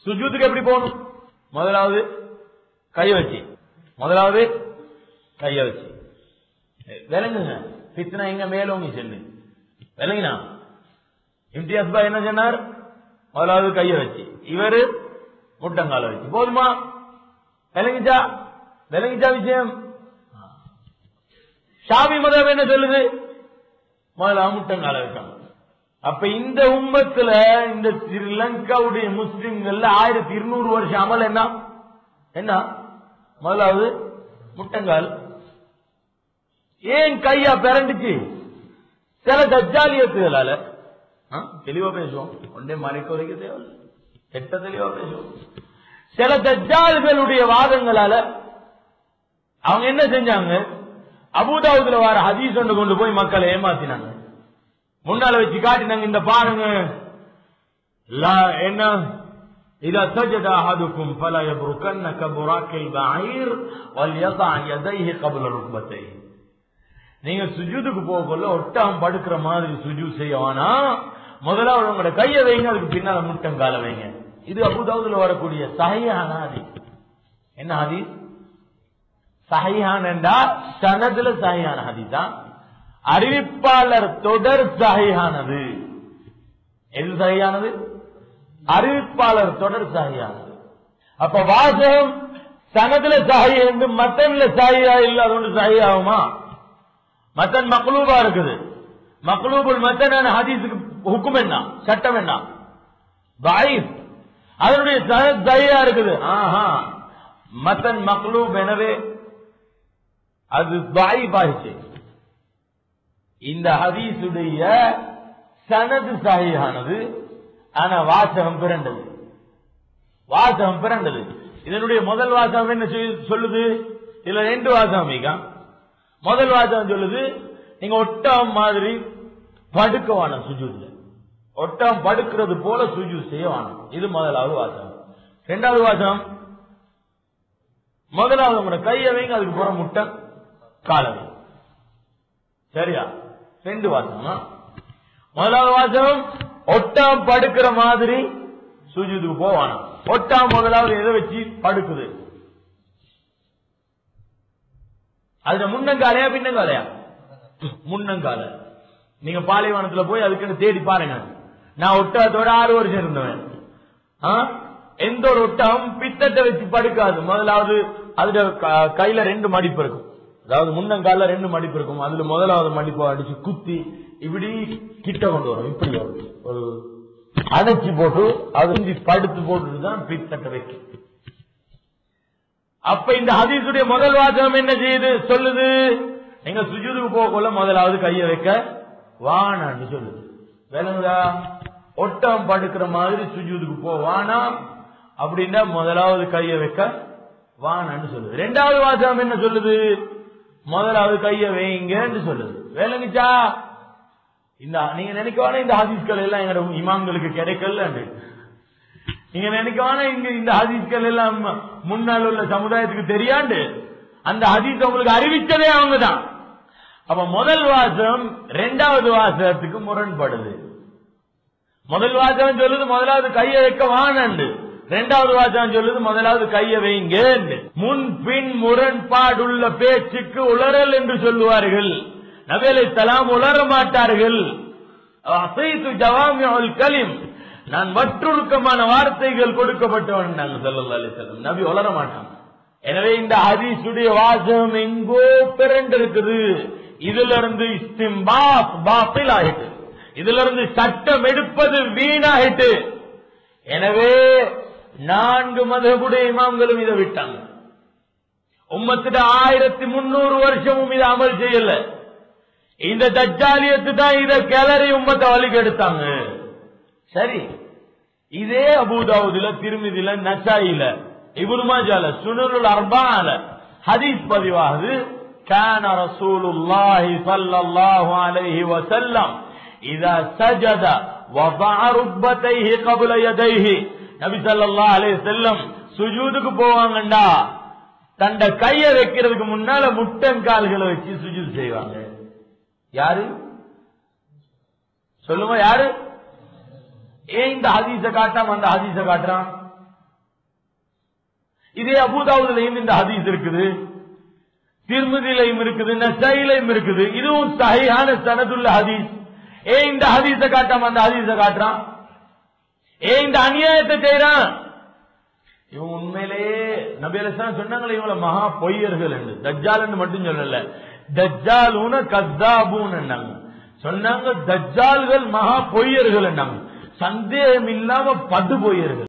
சுஜூதுக்கு எப்படி போகணும்? முதலாவது கைய வச்சு, விளங்குங்க. பித்னா எங்க மேலோங்கி சென்று விளங்கினா இம்தியாஸ் பாய் என்ன சொன்னார்? முதலாவது கைய வச்சு, இவரு முட்டங்கால வச்சு. போதுமா? விளங்கிச்சா விஷயம்? ஷாபி மதம் என்ன சொல்லுது? முதலாவது முட்டங்கால வைக்கணும். அப்ப இந்த உம்மத்துல இந்த ஸ்ரீலங்காவுடைய முஸ்லிம்கள் 1200 வருஷம் அமல் என்ன? முதலாவது முட்டங்கால். ஏன் கையா பிறண்டுச்சு? சில தஜ்ஜாலியத்துகளால. தெளிவா பேசுவோம், ஒன்றே மறைக்க வரைக்க தேவையில்லை, கெட்ட தெளிவா பேசுவோம். சில தஜ்ஜால்களுடைய வாதங்களால அவங்க என்ன செஞ்சாங்க? அபூதாவுதுல வர ஹதீஸ் ஒன்று கொண்டு போய் மக்களை ஏமாத்தினாங்க. முன்னால வச்சு காட்டினாங்க, இந்த பாருங்க என்ன, இதா சஜத அஹதுக்கும் ஃபலா யப்ருகன்ன கபுராக்கில் பஈர் வல்யதா யதைஹி قبل ருக்பத்தைஹி. நீங்க சுஜூதுக்கு போகல ஒட்டகம் படுக்கிற மாதிரி சுஜூத் செய்யவானா, முதல்ல உங்களோட கையை வைங்க, அதுக்கு பின்னால முட்டங்கால வைங்க. இது அபூதாவுதுல வரக்கூடிய சஹீஹான ஹதீஸ். என்ன ஹதீஸ்? சஹீஹான என்றா சனதுல சஹீஹான ஹதீஸா? அறிவிப்பாளர் தொடர் சஹீஹானது. எது சஹீஹானது? அறிவிப்பாளர் தொடர் சஹீஹானது. அப்ப வாசகம் சனதுல சஹீஹ் என்று மத்தன்ல சஹீஹா இல்ல, அது ஒன்று சஹீஹ் ஆகுமா? மத்தன் மக்லூபா இருக்குது. மக்லூபுல் மத்தனான ஹதீஸுக்கு ஹுக்கும் என்ன, சட்டம் என்ன? தஈஃப். அதனுடைய சனத் சஹீஹா இருக்குது. மத்தன் மக்லூப், எனவே அது தஈஃப் ஆயிடுச்சு. இந்த ஹதீஸுடைய சனது சஹீஹானது, ஆனா வாசகம் பிறண்டது. இதனுடைய முதல் வாசகம் என்ன சொல்லுது? இதுல 2 வாசகம் மிக. முதல் வாசகம் சொல்லுது, நீங்க ஒட்டகம் மாதிரி படுக்கவான சுஜூத்ல, ஒட்டகம் படுக்கிறது போல சுஜூத் செய்யவான. இது முதலாவது வாசகம். 2வது வாசகம், முதலாவது உங்களோட கையை வைங்க, அதுக்கு போற முட்டை காலவை. சரியா? 2 வாசகம். முதலாவது வாசகம், ஒட்டகம் படுக்கிற மாதிரி சுஜூதுக்கு போவானா. ஒட்டகம் முதலாவது எதை வச்சு படுக்குது? அதுல முன்னங்காலையா பின்னங்காலையா? முன்னங்கால. நீங்க பாலைவனத்துல போய் அதுக்குன்னு தேடி பாருங்க. நான் ஒட்டகத்தோட 6 வருஷம் இருந்தவன். எந்த ஒரு ஒட்டகம் பித்தத்தை வச்சு படுக்காது. முதலாவது அதுல கையில 2 மடிப்பு இருக்கும், அதாவது முன்னங்கால 2 மடிப்பு இருக்கும். அதுல முதலாவது மடிப்பு அடிச்சு குத்தி இப்படி கிட்ட கொண்டு வரும், இப்படி வரும், ஒரு அடைச்சி போட்டு அது படுத்து போட்டுதான் பித்தத்தை வைக்கும். அப்ப இந்த ஹதீஸுடைய முதல் வாசகம் என்ன செய்யுது? சொல்லுது, நீங்க சுஜூதுக்கு போகல முதலாவது கையை வைக்க வானான்னு சொல்லுது. வேணுங்களா? ஒட்டம் படுக்கிற மாதிரி சுஜூதுக்கு போவானா அப்படின்னா முதலாவது கையை வைக்க வானான்னு சொல்லுது. 2வது வாசகம் என்ன சொல்லுது? முதலாவது கையை வைங்கன்னு சொல்லுது. வேலைங்கச்சா? நீங்க நினைக்கவான இந்த ஹதீஸ்கள் எல்லாம் எங்க இமாம்களுக்கு கிடைக்கல. நீங்க நினைக்கவான இந்த ஹதீஸ்கள் எல்லாம் முன்னால் உள்ள சமுதாயத்துக்கு தெரியாண்டு அந்த ஹதீஸ் உங்களுக்கு அறிவிச்சதே அவங்கதான். அப்ப முதல் வாசகம் 2வது வாசகத்துக்கு முரண்படுது. முதல் வாசகம் சொல்லுது முதலாவது கையை வைக்க வானண்டு, 2வது வாசகம் சொல்லுது முதலாவது கையை வைங்க. முன் பின் முரண்பாடுள்ள பேச்சுக்கு உளறல் என்று சொல்லுவார்கள். நபி அலைஹிஸ்ஸலாம் உளர மாட்டார்கள். நான் வற்றுருக்கமான வார்த்தைகள் கொடுக்கப்பட்டவன் ஸல்லல்லாஹு அலைஹி வஸல்லம். நபி உளர மாட்டான். எனவே இந்த ஹதீஸுடைய வாசகம் எங்கோ பிறண்டு இருக்குது. இதுல இருந்து இஸ்திம்பாத் பாத்தில் ஆயிட்டு, இதுல இருந்து சட்டம் எடுப்பது வீணாயிட்டு. எனவே 4 மதகுடைய இமாம்களும் இதை விட்டாங்க. உம்மத்திட 1300 வருஷமும் இதை அமல் செய்யல. இந்த தஜ்ஜாலியத்து தான் இதை கிளறி உம்மத்தை வழிக்கு எடுத்தாங்க. சரி, இதே அபூதாவுதுல, திர்மிதில, நசாயில, இப்னு மாஜால, சுனனுல் அர்பால ஹதீஸ் பதிவாகுது. கான ரசூலுல்லாஹி ஸல்லல்லாஹு அலைஹி வஸல்லம் இதா சஜத வதஅ ருக்பத்தைஹி قبل யதைஹி. நபி ஸல்லல்லாஹு அலைஹி வஸல்லம் சுஜூதுக்கு போவாங்கண்டா தண்ட கையை வைக்கிறதுக்கு முன்னால முட்டங்கால்களை வச்சு சுஜூத் செய்வாங்க. யாரு சொல்லுங்க? யாரு? ஏன் இந்த ஹதீஸ காட்டாம அந்த ஹதீஸ காட்டுறான்? இதே அபூதாவுதுலயும் இந்த ஹதீஸ் இருக்குது, திர்மிதிலையும் இருக்குது, நஸாயிலையும் இருக்குது. இதுவும் சஹீஹான சனதுள்ள ஹதீஸ். இந்த ஹதீஸ காட்டாம அந்த ஹதீஸ காட்டுறான்? இந்த அநியாயத்தை செய்யறான்? இவன் உண்மையிலேயே நபி அலைஹிஸ்ஸலாம் சொன்னாங்களே இவங்கள மகா பொய்யர்கள் என்று. தஜ்ஜால் என்று மட்டும் சொல்லல, தஜ்ஜாலூன கஸ்ஸாபூன் என்னாங்க. சொன்னாங்க தஜ்ஜால்கள் மகா பொய்யர்கள் என்னாங்க. சந்தேகம் இல்லாம படு பொய்யர்கள்.